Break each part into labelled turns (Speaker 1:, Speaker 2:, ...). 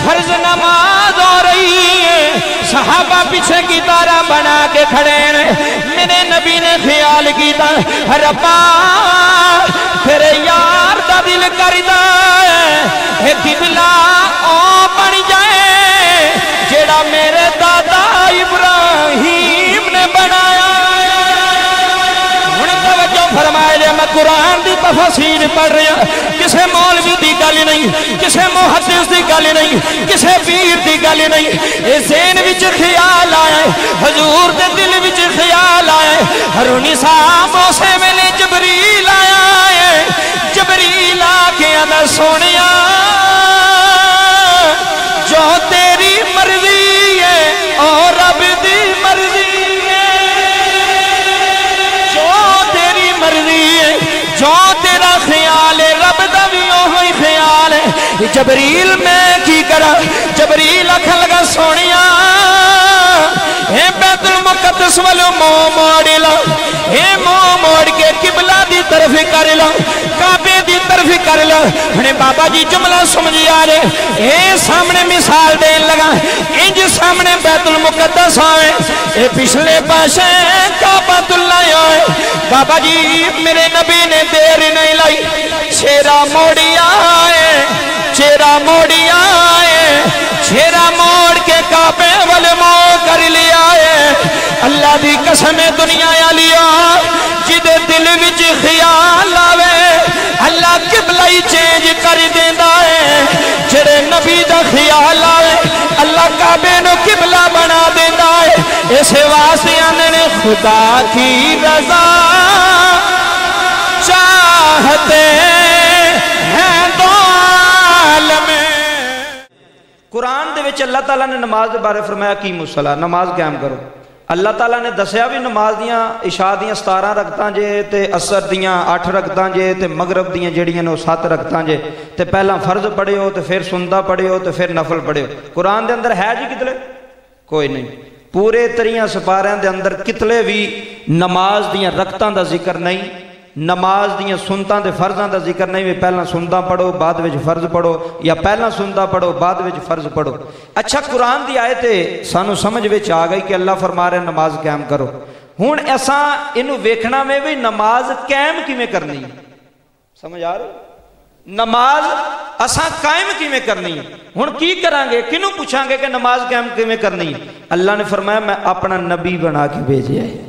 Speaker 1: فرض نماز ہو رہی ہے، صحابہ پیچھے کی تارہ بنا کے کھڑے ہیں، میرے نبی نے خیال کیتا ربا تیرے یار دا دل کردا ہے قبلہ او بن جائے جیڑا میرے دادا ابراہیم نے بنایا۔ فرمائے لیا میں قرآن دی تفسیر پڑھ رہا، کسے مولوی دی گل نہیں، کسے محدث دی گل نہیں، کسے پیر دی گل نہیں، اے ذہن وچ خیال آئے، حضور دے دل وچ خیال آئے، ہرونی صاحب اسے ویلے جبریل آیا ہے، جبریل آ کے انا سونیا جو تیری مرضی ہے اور رب دی مرضی جو تیرا خیال ہے رب دا بھی وہی خیال ہے۔ جبریل میں کی کرا، جبریل آکھن لگا سونیا اے بیت المقدس والو منہ موڑ لا، اے منہ موڑ کے قبلہ دی طرف کر لا، کعبے دی طرف کر لا۔ ہنے بابا جی جملہ سمجھی آ رہے، اے سامنے مثال دین لگا، انج سامنے بیت المقدس آئے، اے پچھلے پاسے کعبۃ اللہ آئے۔ بابا جی میرے نبی نے دیر نہیں لائی، چہرہ موڑی آئے، چہرہ موڑی آئے، چہرہ موڑ کے کعبے والے منہ کر لیا ہے۔ اللہ دی قسم دنیا لیا جدے دل وچ خیال آوے اللہ قبلہ ہی چینج کر دیندا ہے، جڑے نبی دا خیال آوے اللہ کعبے نو قبلہ بنا دیندا ہے۔ اس واسطے نے خدا کی رضا چاہتے ہیں دو عالم۔ قرآن دے وچ اللہ تعالیٰ نے نماز دے بارے فرمایا قیموا الصلاۃ، نماز قائم کرو۔ اللہ تعالیٰ نے دسیا بھی نماز دیاں عشاء دیاں 17 رکعتاں جے تے عصر دیاں 8 رکعتاں جے تے مغرب دیاں جڑیاں نے 7 رکعتاں جے تے پہلا فرض پڑھے ہو تے پھر سنتا پڑھے ہو تے پھر نفل پڑھے ہو۔ قرآن دے اندر ہے جی کتنے؟ کوئی نہیں۔ پورے 3 سپاریاں دے اندر کتنے بھی نماز دیاں رکعتاں دا ذکر نہیں، نماز دیاں سنتاں دے فرضاں دا ذکر نہیں، بھی پہلا سنتا پڑھو بعد وچ فرض پڑھو یا پہلا سنتا پڑھو بعد وچ فرض پڑھو۔ اچھا قرآن دی آیت سانو سمجھ وچ آ گئی کہ اللہ فرما رہے نماز قائم کرو۔ ہن ایسا انہوں ویکھنا میں بھی نماز قائم کیویں کرنی، سمجھ آ رہی؟ نماز اساں قائم کیویں کرنی، ہن کی کران گے، کنوں پوچھاں گے کہ نماز قائم کیویں کرنی؟ اللہ نے فرمایا میں اپنا نبی بنا کے بھیجیا ہے۔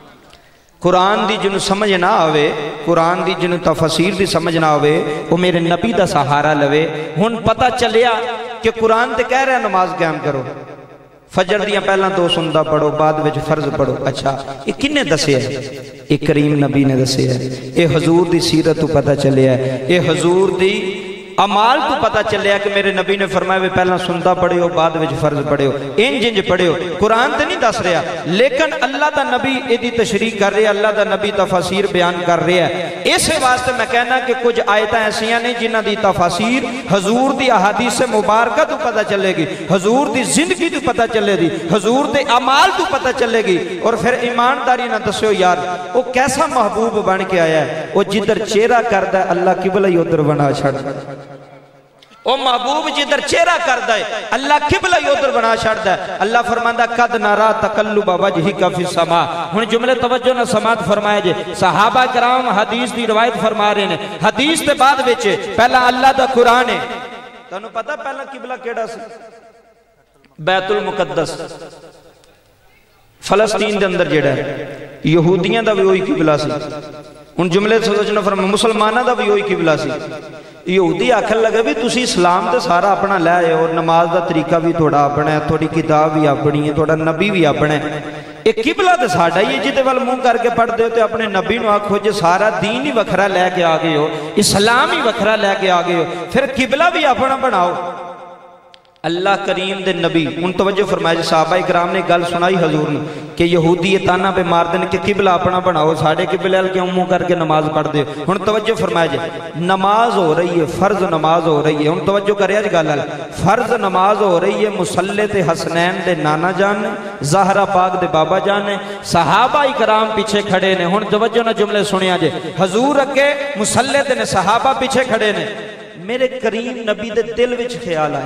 Speaker 1: قرآن دی جنوں سمجھ نہ آوے، قرآن دی جنوں تفسیر دی سمجھ نہ آوے، وہ میرے نبی دا سہارا لوے۔ ہن پتہ چلیا کہ قرآن تے کہہ رہا نماز قائم کرو، فجر دیاں پہلا 2 سنتا پڑھو بعد وچ فرض پڑھو۔ اچھا یہ کنے دسے ہے؟ ایک کریم نبی نے دسے ہے، اے حضور دی سیرت تو پتہ چلیا ہے، اے حضور دی عمال تو پتہ چلیا کہ میرے نبی نے فرمایا پہلا سنتا پڑھے ہو بعد وچ فرض پڑھے ہو، انج پڑھے ہو۔ قرآن تے نہیں دس رہا، لیکن اللہ دا نبی ایدی تشریح کر رہا، اللہ دا نبی تفاسیر بیان کر رہا ہے۔ اس واسطے میں کہنا کہ کچھ آیتاں ایسیاں نہیں جنہ دی تفاسیر حضور دی احادیث مبارکہ تو پتہ چلے گی، حضور دی زندگی تو پتہ چلے گی، حضور دے اعمال تو پتہ چلے گی۔ اور پھر ایمانداری نہ دسو یار وہ کیسا محبوب بن کے آیا ہے، وہ جدھر چہرہ کردا ہے اللہ قبلہ ہی ادھر بنا چھڑدا ہے۔ او محبوب جدھر چہرہ کردا ہے اللہ قبلہ ہی ادھر بنا چھڑدا ہے۔ اللہ فرماندا قد نرا تقلب وجهک فی السماء۔ ہن جملے توجہ نہ سماعت فرمایا جے، صحابہ کرام حدیث دی روایت فرما رہے ہیں، حدیث تے بعد وچ پہلا اللہ دا قرآن ہے۔ تانوں پتہ پہلا قبلہ کیڑا سی؟ بیت المقدس فلسطین دے اندر جڑا ہے، یہودیاں دا بھی وہی قبلہ سی۔ ہن جملے سوچنا فرما مسلماناں دا بھی وہی قبلہ سی۔ یہودی آکھن لگے بھی تسی اسلام تے سارا اپنا لے آئے اور نماز دا طریقہ بھی تھوڑا اپنا ہے، تھوڑی کتاب بھی اپنی ہے، تھوڑا نبی بھی اپنا ہے، ایک قبلہ تے ساڈا ہی ہے جدے وال منہ کر کے پڑھ دے ہو تے اپنے نبی نو آکھو جے سارا دین ہی وکھرا لے کے آگے ہو، اسلام ہی وکھرا لے کے آگے ہو، پھر قبلہ بھی اپنا بناؤ۔ اللہ کریم دے نبی ان توجہ فرمائے جی، صحابہ اکرام نے گل سنائی حضور نے کہ یہودی یہ تانا پہ مار دیں کہ قبلہ اپنا بناؤ، ساڑھے قبلہ کے منہ کر کے نماز پڑھ دے۔ ان توجہ فرمائے جی، نماز ہو رہی ہے، فرض نماز ہو رہی ہے، ان توجہ کریا جی گل، فرض نماز ہو رہی ہے مصلی تے حسنین دے نانا جان نے، زہرا پاک دے بابا جان نے، صحابہ اکرام پیچھے کھڑے نے۔ ان توجہ نہ جملے سنیا جی، حضور اگے مصلی تے نے، صحابہ پیچھے کھڑے نے۔ میرے کریم نبی دے دل وچ خیال آیا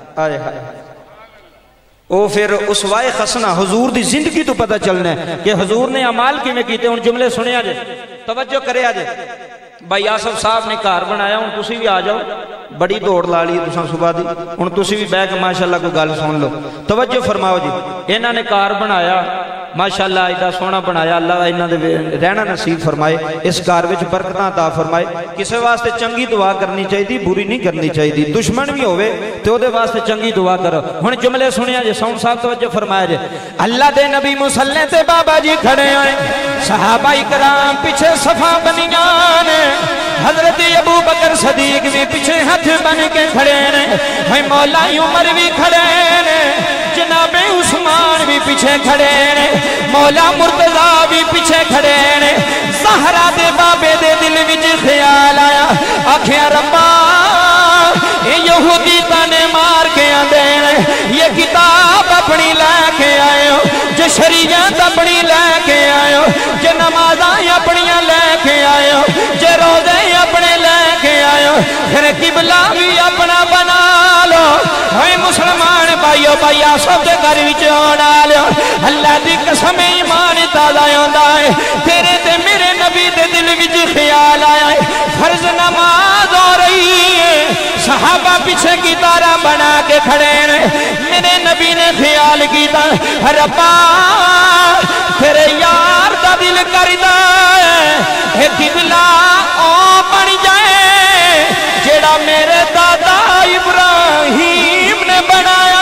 Speaker 1: آئے ہائے او پھر اسوائے خسنہ حضور دی زندگی تو پتہ چلنا ہے کہ حضور نے عمال کی میں کیتے ان جملے سنے آجے توجہ کرے آجے بھائی آصف صاحب نے کار بنایا ان تسی بھی آ جاؤ بڑی دوڑ لالی ہے تساں صبح دی ان تسی بھی بیک ماشاءاللہ کو گل سن لو توجہ فرماؤ جی انہاں نے کار بنایا ماشاءاللہ ایڈا سونا بنایا اللہ انہاں دے رہنا نصیب فرمائے اس کار وچ برکتاں عطا فرمائے کسے واسطے چنگی دعا کرنی چاہیے بری نہیں کرنی چاہیے دشمن بھی ہوئے تو دے واسطے چنگی دعا کرو ہن جملے سنیا جے ساؤنڈ صاحب توجہ فرمایا جے اللہ دے نبی مصلی تے بابا جی کھڑے ہوئے صحابہ اکرام پیچھے صفا بنیاں نے حضرت ابو بکر صدیق بھی پیچھے ہاتھ بن کے کھڑے ہیں مولا عمر بھی کھڑے ہیں جناب عثمان بھی پیچھے کھڑے ہیں مولا مرتضیٰ بھی پیچھے کھڑے ہیں زہرا دے بابے دے دل وچ خیال آیا آکھیا ربا اے یہودی تانے مار کے آندے یہ کتاب اپنی لے کے آئے ہو جو شریعت اپنی لے کے آئے ہو جو نمازاں اپنیاں لے کے آئے ہو جو روزے اپنے لے کے آئے ہو پھر قبلہ بھی اپنا بنا لو اے مسلمان بھائیو بھائی آصف دے گھر وچ آنا لو اللہ دی قسم ایمان تازہ ہوندا ہے تیرے تے میرے نبی دے دل وچ خیال آیا ہے فرض نماز ہو رہی ہے صحابہ پیچھے کی تارہ بنا کے کھڑے ہیں میرے نبی نے خیال کیتا ربا تیرے یار دا دل کردہ ہے قبلہ او بن جائے جیڑا میرے دادا ابراہیم نے بنایا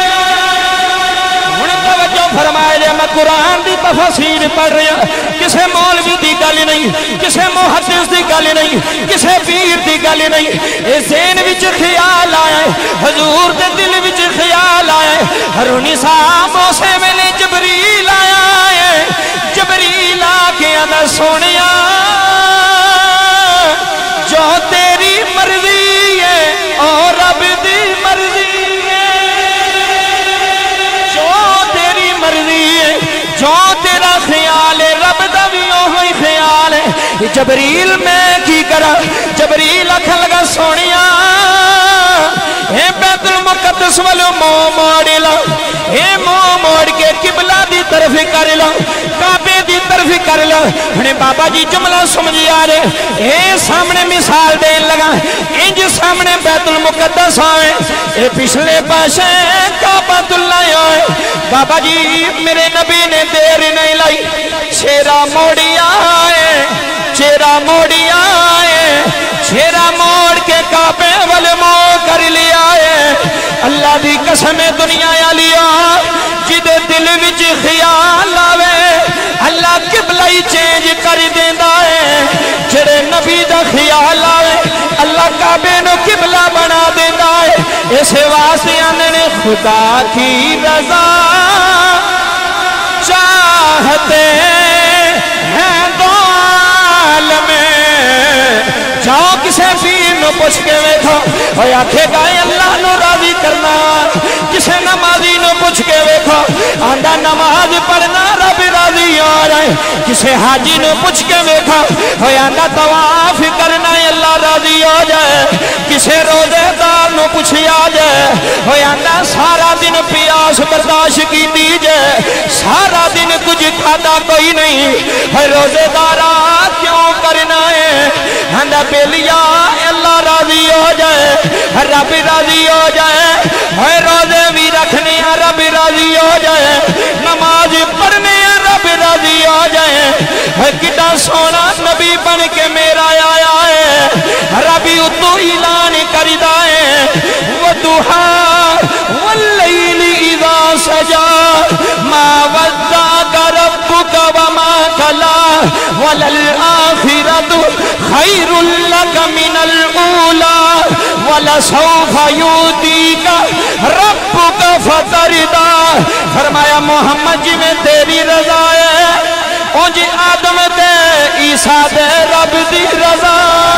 Speaker 1: فرمائے لے میں قرآن دی تفسیر پڑھ رہا کسے مولوی دی گل نہیں کسے محدث دی گل نہیں کسے پیر دی گل نہیں اے ذہن وچ خیال آیا ہے حضور دے دل وچ خیال آیا ہے ہرونی صاحب اسے ویلے جبریل آیا ہے جبریل آ کے اندر سونیا جو تیری مرضی ہے اور رب دی مرضی جو تیرا خیال ہے رب دا بھی وہی خیال ہے جبریل میں کی کرا جبریل اکھا لگا سونیا اے بیت المقدس والو منہ موڑ لا اے منہ موڑ کے قبلہ دی طرف کر لا کعبے دی طرف کر لا ہنے بابا جی جملہ سمجھی آ رہے اے سامنے مثال دین لگا انج سامنے بیت المقدس آئے اے پچھلے پاسے کعبۃ اللہ آئے بابا جی میرے نبی نے دیر نہیں لائی چہرہ موڑی آئے چہرہ موڑی آئے چہرہ موڑ کے کعبے والے منہ کر لیا ہے اللہ دی قسم دنیا یا لیا جدے دل وچ خیال آوے اللہ قبلہ ہی چینج کر دیندا ہے جڑے نبی دا خیال آوے اللہ کعبے نو قبلہ بنا دیندا ہے اس واسطے نے خدا کی رضا چاہتے ہیں دو عالم جاؤ کسے پیر نو پوچھ کے ویکھو اور آکھے گا اللہ نو راضی کرنا کسے نمازی نو پوچھ کے ویکھو آندہ نماز پڑھنا رب راضی ہو رہے کسے حاجی نو پوچھ کے ویکھو اور آندہ طواف کرنا اللہ راضی ہو جائے کسے روزے دار نو پوچھی آ جائے اور آندہ سارا دن پیاس برداشت کی دیجئے سارا دن کچھ کھاتا کوئی نہیں اور روزے دارا کیوں کرنا ہے آندہ بیلیا اللہ راضی ہو جائے رب راضی ہو جائے اور روزے بھی رکھنے رب راضی ہو جائے نماز پڑھنے رب راضی ہو جائے کتا سونا نبی بن کے میرا آیا ہے ربی اتو اعلان کردہ ہے وَدُحَا وَاللَّيْلِ اِذَا سَجَا مَا وَدَّعَكَ رَبُّكَ وَمَا قَلَا وَلَلْآخِرَةُ خَيْرٌ لَكَ مِنَ الْأُولَى وَلَسَوْفَ يُؤْتِيكَ رَبُّكَ فَتَرْضَىٰ فرمایا محمد جی میں تیری رضا ہے او جی آدم دے عیسیٰ دے رب دی رضا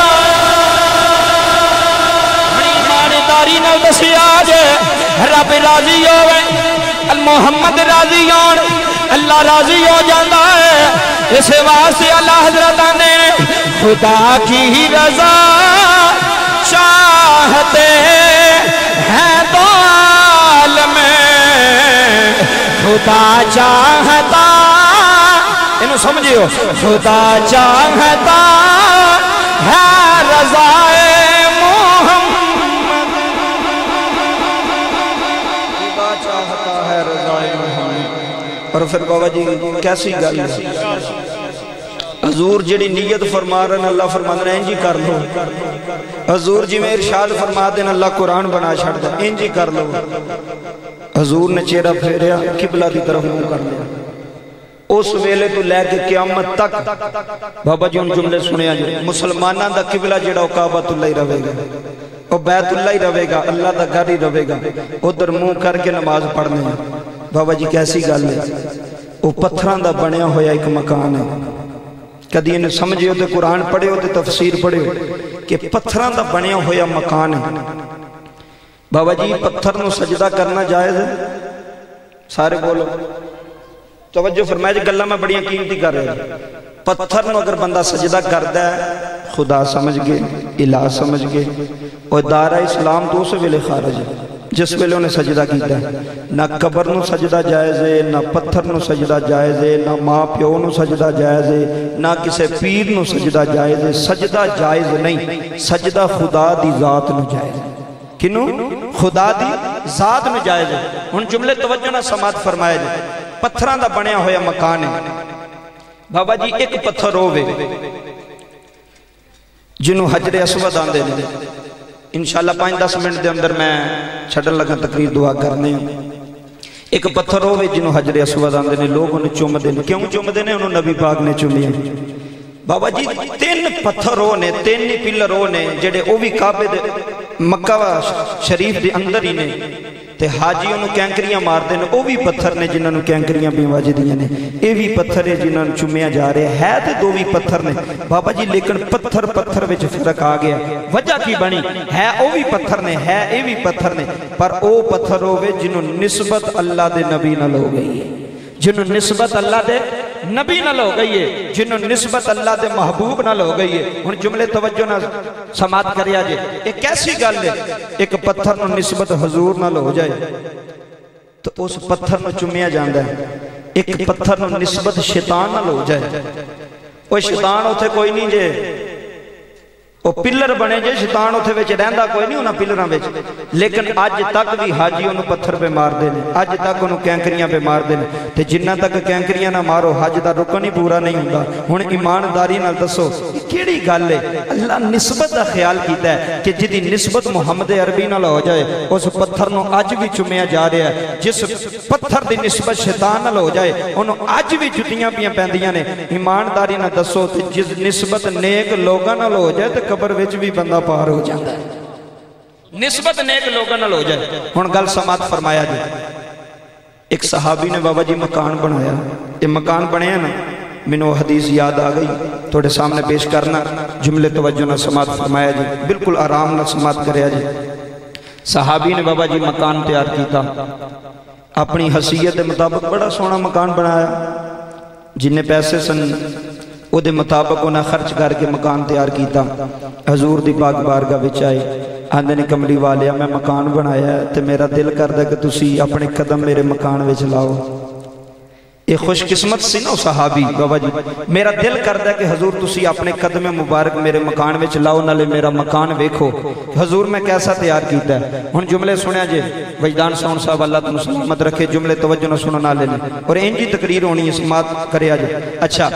Speaker 1: ایمانداری نال دسی آج رب راضی ہوئے محمد راضی ہون اللہ راضی ہو جاندہ ہے اس واسطے اللہ حضرت نے خدا کی رضا چاہتے ہیں تو خدا چاہتا انہوں سمجھیو خدا چاہتا ہے رضائے محمد خدا چاہتا ہے رضائے محمد اور پھر بابا جی کیسی گل ہے حضور جڑی نیت فرما رہے ہیں اللہ فرما رہے ہیں انجی کر لو حضور جی میں ارشاد فرما دیں اللہ قرآن بنا چھڑ دیں انجی کر لو حضور نے چہرہ پھیریا قبلہ کی طرف منہ کر لیا اس ویلے تو لے کے قیامت تک بابا جی ان جملے سنیا جی مسلمانہ دا قبلہ جڑا کعبۃ اللہ ہی رہے گا اور بیت اللہ ہی رہے گا اللہ دا گھر ہی رہے گا ادھر منہ کر کے نماز پڑھنے بابا جی کیسی گل ہے وہ پتھراں دا بنیا ہویا ایک مکان ہے کدی انہیں سمجھے ہوتے قرآن پڑھے ہوتے تفسیر پڑھے ہوتے کہ پتھراں دا بنیا ہویا مکان ہے بابا جی پتھر نو سجدہ کرنا جائز ہے سارے بولو توجہ فرمائے جی گلہ میں بڑیاں قیمتی کر رہے ہیں پتھر نو اگر بندہ سجدہ کردہ ہے خدا سمجھ گئے الہ سمجھ گئے اور دارہ اسلام تو اسے ویلے خارج ہے جس ویلے انہیں سجدہ کیتا ہے نہ قبر نو سجدہ جائز ہے نہ پتھر نو سجدہ جائز ہے نہ ماں پیو نو سجدہ جائز ہے نہ کسے پیر نو سجدہ جائز ہے سجدہ جائز نہیں سجدہ خدا دی ذات نو جائز ہے کنوں خدا دی ذات نو جائز ہے ان جملے توجہ نہ سماعت فرمائے جائے پتھران دا بنیا ہویا مکان ہے بابا جی ایک پتھر ہوئے جنہوں حجر اسود آندے لیں انشاءاللہ 5-10 منٹ دے اندر میں چھڑن لگا تقریر دعا کرنے ایک پتھر ہوئے جنہوں حجر اسود آندے لیں لوگ انہیں چوم دے لیں کیوں چوم دے لیں انہوں نبی پاک نے چوم لیا بابا جی 3 پتھر ہونے 3 پلر ہونے جڑے او بھی کعبے دے مکہ شریف دے اندر ہی نے تے حاجی انہوں کینکریاں مار دے او بھی پتھر نے جنہوں نے کینکریاں بھی واجہ دیا نے اے بھی پتھر ہے جنہوں نے چومیا جا رہے ہے تے دو بھی پتھر نے بابا جی لیکن پتھر وچ فرق آ گیا وجہ کی بنی ہے او بھی پتھر نے ہے اے بھی پتھر نے پر او پتھر ہوئے جنہوں نسبت اللہ دے نبی نہ ہو گئی ہے جنہوں نسبت اللہ دے نبی نہ ہو گئی ہے جنہوں نسبت اللہ دے محبوب نہ ہو گئی ہے ان جملے توجہ نہ سماعت کریا جائے ایک کیسی گل ہے ایک پتھر نو نسبت حضور نہ ہو جائے تو اس پتھر نو چمیا جاندہ ہے ایک پتھر نو نسبت شیطان نہ ہو جائے وہ شیطان ہوتے کوئی نہیں جے وہ پلر بنے جے شیطان ہوتے ویچے رہندہ کوئی نہیں ہونا پلران ویچے لیکن آج تک بھی حاجی انہوں پتھر پہ مار دینے آج تک انہوں کینکریاں پہ مار دینے تے جنہ تک کینکریاں نہ مارو حاج دا رکن ہی پورا نہیں ہوتا ہون ایمانداری نہ دسو کیڑی گل ہے اللہ نسبت دا خیال کیتا ہے کہ جدی نسبت محمد عربی نہ ہو جائے اس پتھر نو آج بھی چمیا جا رہا ہے جس پتھر دی نسبت شیطان نہ ہو جائے انہوں آج بھی جتیاں پیاں پہندیاں نے ایمانداری نہ دسو جس نسبت نیک لوگاں نہ ہو جائے تو قبر وچ بھی بندہ پار ہو جاتا ہے نسبت نیک لوگاں نہ ہو جائے ہن گل سماعت فرمایا جی ایک صحابی نے بابا جی مکان بنایا یہ مکان بنایا نا منو حدیث یاد آ گئی توڑے سامنے پیش کرنا جملے توجہ نہ سماعت فرمایا جی بالکل آرام نہ سماعت کریا جی صحابی نے بابا جی مکان تیار کیتا اپنی حیثیت دے مطابق بڑا سونا مکان بنایا جنہیں پیسے سن او دے مطابق انہیں خرچ کر کے مکان تیار کیتا حضور دی پاک بارگاہ وچ آئے آندے نے کملی والیا میں مکان بنایا ہے تے میرا دل کردہ کہ تسی اپنے قدم میرے مکان وچ لاؤ یہ خوش قسمت سی نا صحابی بابا جی میرا دل کردہ کہ حضور تسی اپنے قدم مبارک میرے مکان وچ لاؤ نالے میرا مکان ویکھو حضور میں کیسا تیار کیتا ہے ان جملے سنیا جے وجدان سون صاحب اللہ تنو سلامت رکھے جملے توجہ نہ سنو نالے نے اور انجی تقریر ہونی سماعت کریا جے اچھا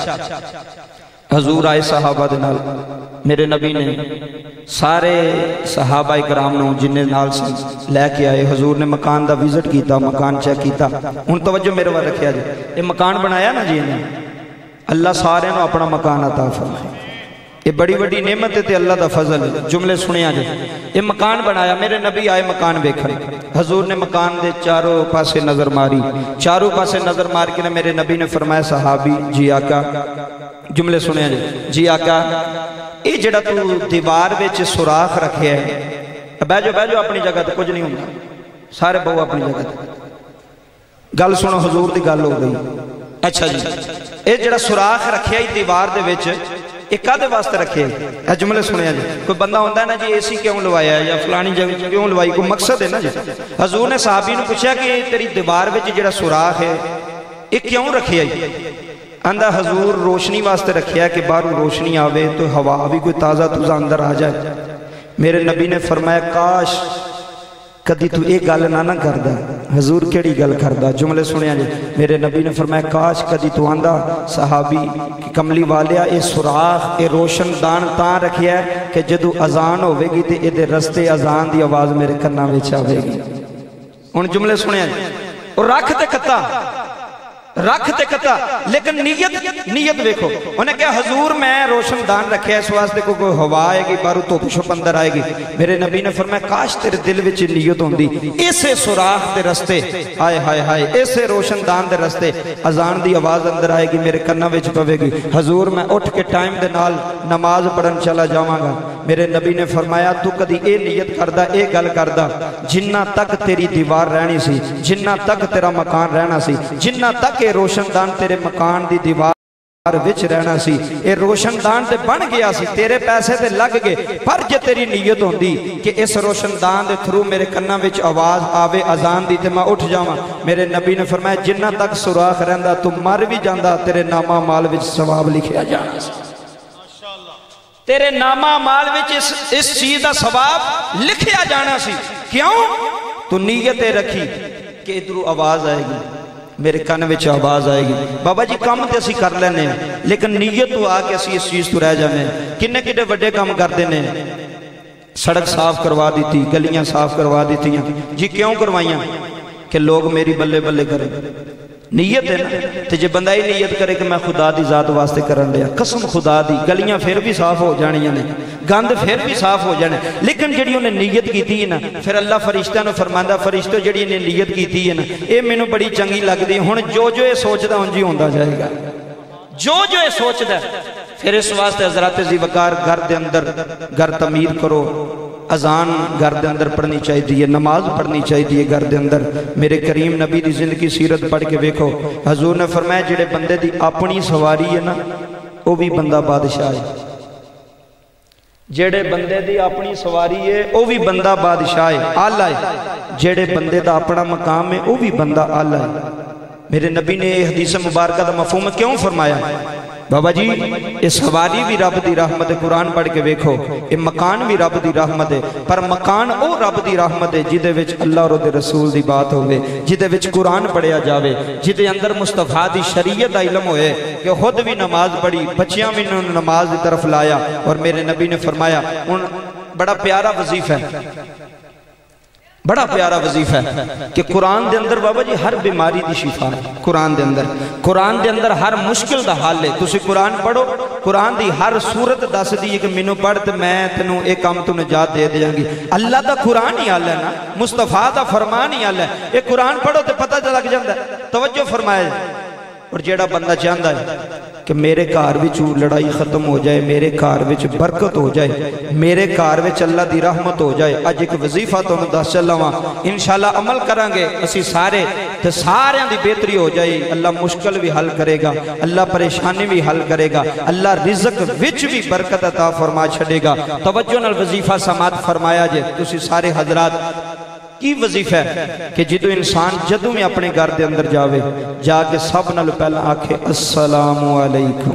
Speaker 1: حضور آئے صحابہ دے نال میرے نبی نے سارے صحابہ اکرام نو جنہیں نال سے لے کے آئے حضور نے مکان دا وزٹ کیتا مکان چیک کیتا ان توجہ میرے وہاں رکھیا جائے یہ مکان بنایا نا جی نے اللہ سارے نو اپنا مکان عطا فرمائے یہ بڑی بڑی نعمت تے اللہ دا فضل جملے سنیا جائے یہ مکان بنایا میرے نبی آئے مکان بیکھنے حضور نے مکان دے چاروں پاسے نظر ماری چاروں پاسے نظر مار کے میرے نبی نے فرمایا صحابی جی آقا جملے سنیا جی آقا یہ جڑا تو دیوار وچ سوراخ رکھے ہے بیجو اپنی جگہ تے کچھ نہیں ہوتا سارے بہو اپنی جگہ تے گل سنو حضور دی گل ہو گئی اچھا جی یہ جڑا سوراخ رکھے ہے دیوار دے وچ ایک آدھے واسطے رکھے اے جملے سنے جی کوئی بندہ ہوتا ہے نا جی اے سی کیوں لوایا ہے یا فلانی جگہ کیوں لوائی کوئی مقصد ہے نا جی حضور نے صحابی نے پوچھا کہ تیری دیوار وچ جڑا سوراخ ہے یہ کیوں رکھے ہے اندھا حضور روشنی واسطے رکھیا کہ باہر روشنی آوے تو ہوا بھی کوئی تازہ تازہ اندر آ جائے میرے نبی نے فرمایا کاش کدی تو ایک گل نہ کردا حضور کیڑی گل کردا جملے سنیا جی میرے نبی نے فرمایا کاش کدی تو آندا صحابی کہ کملی والیا اے سوراخ اے روشن دان تاں رکھیا ہے کہ جدو اذان ہوے گی تے اے دے رستے اذان دی آواز میرے کنا وچ آوے گی ہن جملے سنیا جی اور رکھ تے کتا لیکن نیت دیکھو انہیں کہا حضور میں روشن دان رکھے اس واسطے کوئی ہوا آئے گی بارو تو پشپ اندر آئے گی میرے نبی نے فرمایا کاش تیرے دل وچ نیت ہوندی ایسے سوراخ دے رستے ہائے ہائے ہائے ایسے روشن دان دے رستے اذان دی آواز اندر آئے گی میرے کنا وچ پوے گی حضور میں اٹھ کے ٹائم دے نال نماز پڑھن چلا جاواں گا میرے نبی نے فرمایا تو کدی اے نیت کردا اے گل کردا جنہ تک تیری دیوار رہنی سی جنہ تک تیرا مکان رہنا سی جنہ تک اے روشن دان تیرے مکان دی دیوار وچ رہنا سی اے روشن دان تے بن گیا سی تیرے پیسے تے لگ گئے پر جے تیری نیت ہوندی کہ اس روشن دان دے تھرو میرے کنا وچ آواز آوے اذان دی تے میں اٹھ جاواں میرے نبی نے فرمایا جنہ تک سوراخ رہندا تو مر بھی جاندا تیرے نامہ مال وچ ثواب لکھیا جانا سی تیرے نامہ مال وچ اس چیز دا ثواب لکھیا جانا سی کیوں تو نیت رکھی کہ ادھروں آواز آئے گی میرے کان وچ آواز آئے گی بابا جی کام تے اسی کر لینے لیکن نیت تو آ کے اسی اس چیز تو رہ جانے کنے وڈے کام کر دینے سڑک صاف کروا دیتی گلیاں صاف کروا دیتی جی کیوں کروائیاں کہ لوگ میری بلے بلے کریں نیت ہے نا تے جے بندہ ہی نیت کرے کہ میں خدا دی ذات واسطے کرن لیا قسم خدا دی گلیاں پھر بھی صاف ہو جانیاں نے گند پھر بھی صاف ہو جانے لیکن جڑی انہیں نیت کی تھی نا پھر اللہ فرشتہ نے فرماندہ فرشتہ جڑی انہیں نیت کی تھی نا اے میں نے بڑی چنگی لگ دی ہن جو اے سوچدا ہن جی ہوندا جائے گا جو اے سوچدا پھر اس واسطے حضرات ذی وقار گھر دے اندر گھر تعمیر کرو اذان گھر دے اندر پڑھنی چاہیے نماز پڑھنی چاہیے گھر دے اندر میرے کریم نبی دی زندگی سیرت پڑھ کے دیکھو حضور نے فرمایا جڑے بندے دی اپنی سواری ہے نا وہ بھی بندہ بادشاہ ہے جڑے بندے دی اپنی سواری ہے وہ بھی بندہ بادشاہ ہے آلہ ہے جڑے بندے دا اپنا مقام ہے وہ بھی بندہ آلہ ہے میرے نبی نے یہ حدیث مبارکہ دا مفہوم کیوں فرمایا بابا جی یہ سواری بھی رب دی رحمت ہے قرآن پڑھ کے دیکھو یہ مکان بھی رب دی رحمت ہے پر مکان او رب دی رحمت ہے جدے وچ اللہ اور دے رسول دی بات ہوئے جدے وچ قرآن پڑھیا جاوے جدے اندر مصطفیٰ دی شریعت دا علم ہوئے کہ خود بھی نماز پڑھی بچیاں بھی نماز دی طرف لایا اور میرے نبی نے فرمایا بڑا پیارا وظیفہ ہے بڑا پیارا وظیفہ ہے کہ قرآن دے اندر بابا جی ہر بیماری دی شفا ہے قرآن دے اندر ہر مشکل دا حال ہے تسی قرآن پڑھو قرآن دی ہر صورت دس دی کہ منو پڑھ تے میں تنوں ایک کام تو نجات دے دیاں گی اللہ دا قرآن ہی حال ہے نا مصطفیٰ دا فرمان ہی حال ہے ایک قرآن پڑھو تے پتہ لگ جاندہ ہے توجہ فرمائے اور جیڑا بندہ چاہندہ ہے کہ میرے کار وچ لڑائی ختم ہو جائے میرے کار وچ برکت ہو جائے میرے کار وچ اللہ دی رحمت ہو جائے اج ایک وظیفہ تو دس چلاواں انشاءاللہ عمل کریں گے اسی سارے تے سارے دی بہتری ہو جائے اللہ مشکل بھی حل کرے گا اللہ پریشانی بھی حل کرے گا اللہ رزق وچ بھی برکت عطا فرما چھڑے گا توجہ نال وظیفہ سماعت فرمایا جے تسی سارے حضرات کی وظیفہ ہے کہ جدو انسان جدو میں اپنے گھر دے اندر جاوے جا کے سب نال پہلا آکھے السلام علیکم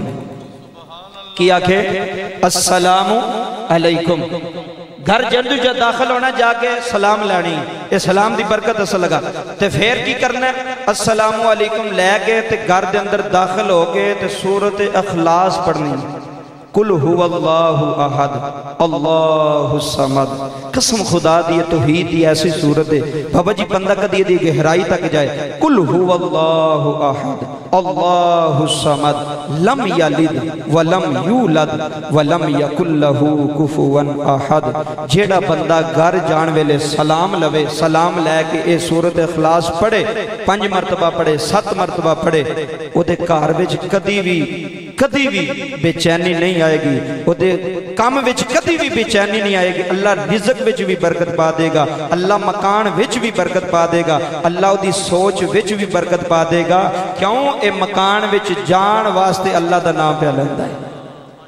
Speaker 1: کی آکھے السلام علیکم گھر جدو جد داخل ہونا جا کے سلام لانی یہ سلام دی برکت اصل لگا تے پھر کی کرنا ہے السلام علیکم لے کے تے گھر دے اندر داخل ہو کے تے سورت اخلاص پڑھنی قل هو اللہ احد اللہ الصمد قسم خدا دی توحید دی ایسی صورت ہے بابا جی بندہ کدی دی گہرائی تک جائے قل هو اللہ احد اللہ الصمد لم یلد ولم یولد ولم یکن له کفوا احد جیڑا بندہ گھر جان ویلے سلام لوے سلام لے کے اے سورت اخلاص پڑھے 5 مرتبہ پڑھے 7 مرتبہ پڑھے او دے گھر وچ کدی بھی بے چینی نہیں آئے گی وہ دے کام وچ کدی بھی بے چینی نہیں آئے گی اللہ رزق وچ بھی برکت پا دے گا اللہ مکان وچ بھی برکت پا دے گا اللہ دی سوچ وچ بھی برکت پا دے گا کیوں اے مکان وچ جان واسطے اللہ دا نام پہ لیندا ہے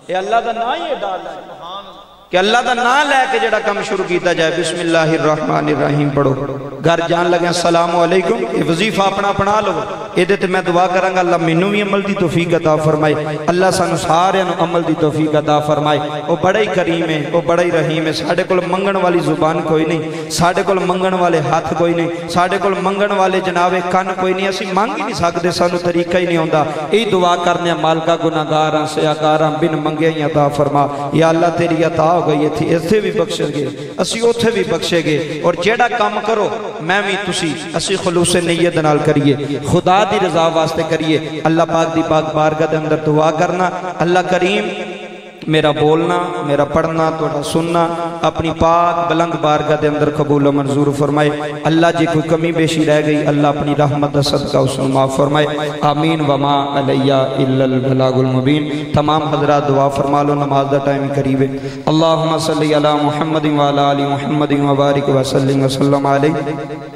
Speaker 1: یہ اللہ دا نا ہی ڈال ہے کہ اللہ دا نا لے کے جڑا کم شروع کیتا جائے بسم اللہ الرحمن الرحیم پڑھو گھر جان لگے السلام علیکم یہ وظیفہ اپنا اپنا لو یہ دیتے میں دعا کرانگا اللہ منوں بھی عمل دی توفیق عطا فرمائے اللہ سانو سارے عمل دی توفیق عطا فرمائے وہ بڑا ہی کریم ہے وہ بڑا ہی رحیم ہے ساڑھے کل منگن والی زبان کوئی نہیں ساڑھے کل منگن والے ہاتھ کوئی نہیں ساڑھے کل منگن والے جناب کن کوئی نہیں اسی مانگ ہی نہیں سکتے سانو طریقہ ہی نہیں ہوندہ یہ دعا کرنے مالکہ گناہگاراں سیاکاراں بن منگے ہی عطا فرما یا اللہ تیری عطا ہو گئی تھی ایسے بھی بخشے گے اسی اوتھے بھی بخشے گے اور جیڑا کام کرو میں بھی تسی اسی خلوص نیت نال کریے خدا دی رضا واسطے کریے اللہ پاک دی پاک بارگاہ دے اندر دعا کرنا اللہ کریم میرا بولنا میرا پڑھنا توڑا سننا اپنی پاک بلند بارگاہ دے اندر قبول و منظور فرمائے اللہ جی کوئی کمی بیشی رہ گئی اللہ اپنی رحمت صدقہ اس معاف فرمائے آمین وما علیہ الا البلاغ المبین تمام حضرات دعا فرما لو نماز دا ٹائم قریب ہے اللہم صلی علی محمد وعلی آل محمد وبارک وسلم وسلم علیہ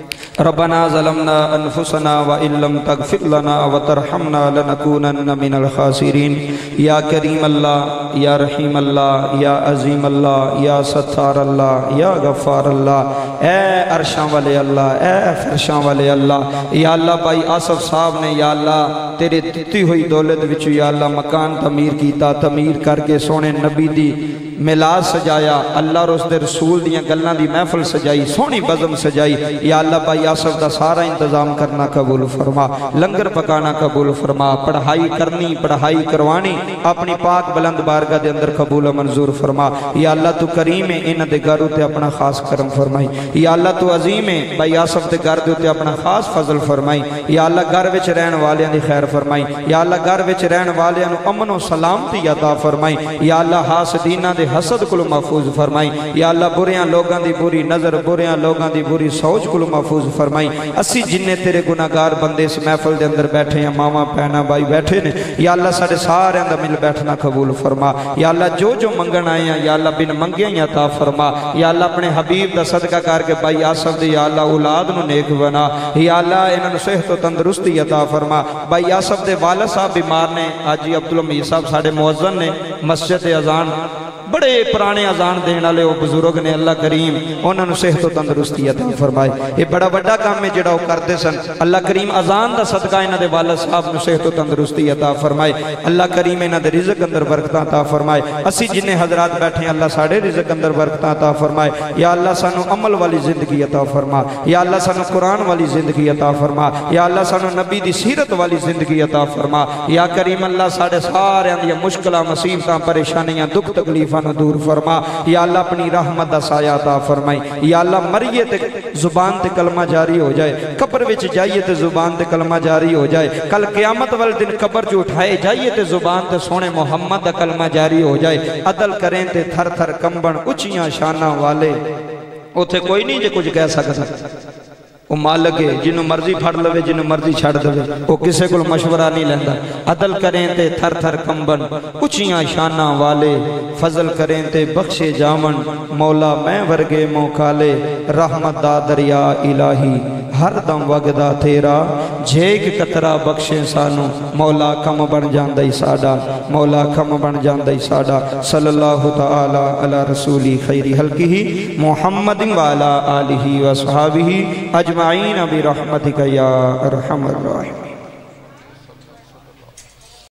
Speaker 1: ربنا ظلمنا انفسنا وإن لم تغفر لنا وترحمنا لنكونن من الخاسرين یا کریم اللہ یا رحیم اللہ یا عظیم اللہ یا ستار اللہ یا غفار اللہ اے عرشاں والے اللہ اے فرشاں والے اللہ یا اللہ بھائی آصف صاحب نے یا اللہ تیرے دتی ہوئی دولت وچو یا اللہ مکان تعمیر کیتا تعمیر کر کے سونے نبی دی میلاد سجایا اللہ اور اس دے رسول دیاں گلنا دی محفل سجائی سونی بزم سجائی یا اللہ بھائی آصف دا سارا انتظام کرنا قبول فرما لنگر پکانا قبول فرما پڑھائی کرنی پڑھائی کروانی اپنی پاک بلند بارگاہ دے اندر قبول و منظور فرما یا اللہ تو کریم ہے انہ دے گھروں تے اپنا خاص کرم فرمائی یا اللہ تو عظیم ہے بھائی آصف دے گھر دے اپنا خاص فضل فرمائی یا اللہ گھر وچ رہن والیاں دی خیر فرمائی یا اللہ گھر وچ رہن والیاں نو امن و سلامتی عطا فرمائی یا اللہ حاسدینہ دے حسد کلو محفوظ فرمائی یا اللہ بریاں لوگاں دی بری نظر بریاں لوگاں دی بری سوچ کلو محفوظ فرمائی اسی جننے تیرے گناہگار بندے اس محفل دے اندر بیٹھے ہیں ماما پہنا بھائی بیٹھے نے یا اللہ سارے سارے اندر مل بیٹھنا قبول فرما یا اللہ جو منگن آئے ہیں یا اللہ بن منگے ہیں عطا فرما یا اللہ اپنے حبیب دا صدقہ کر کے بھائی آصف دے یا اللہ اولاد نو نیک بنا یا اللہ انہوں صحت و تندرستی عطا فرما بھائی آصف دے والد صاحب بیمار نے آجی عبدالمیر صاحب ساڑے موزن نے مسجد اذان بڑے پرانے اذان دینا لے وہ بزرگ نے اللہ کریم انہوں نے صحت و تندرستی عطا فرمائے یہ بڑا بڑا کام ہے جڑا وہ کرتے سن اللہ کریم اذان دا صدقہ انہ دے والد صاحب نے صحت و تندرستی عطا فرمائے اللہ کریم انہ دے رزق اندر برکتاں عطا فرمائے اسی جنہیں حضرات بیٹھے ہیں اللہ ساڑھے رزق اندر برکتاں عطا فرمائے یا اللہ سانو عمل والی زندگی عطا فرما یا اللہ سانو قرآن والی زندگی عطا فرما یا اللہ سانو نبی دی سیرت والی زندگی عطا فرما یا کریم اللہ ساڑھے سارے اندیا مشکلہ مصیبتاں پریشانیاں دکھ تکلیفاں دور فرما یا اللہ اپنی رحمت دا سایہ عطا فرمائی یا اللہ مریے تے زبان تے کلمہ جاری ہو جائے قبر وچ جائیے تے زبان تے کلمہ جاری ہو جائے کل قیامت وال دن قبر جو اٹھائے جائیے تے زبان تے سونے محمد دا کلمہ جاری ہو جائے عدل کریں تے تھر تھر کمبن اچھیاں شانہ والے اوتھے کوئی نہیں جے کچھ کہہ سکتا وہ مالک ہے جنہوں مرضی پھڑ لوے جنہوں مرضی چھڑ دوے وہ کسے کو مشورہ نہیں لیندہ عدل کریں تے تھر تھر کمبن اچھیاں شانہ والے فضل کریں تے بخشے جامن مولا میں ورگے موکالے رحمت دا دریا الہی ہر دم وگدہ تیرا جھیگ قطرہ بخشے سانو مولا کم بن جاندائی ساڑا مولا کم بن جاندائی ساڑا صلی اللہ تعالی علی رسولی خیری حلقی ہی محمد وعلا آلہ وصحابہ اجمعین برحمتک یا ارحم الراحمین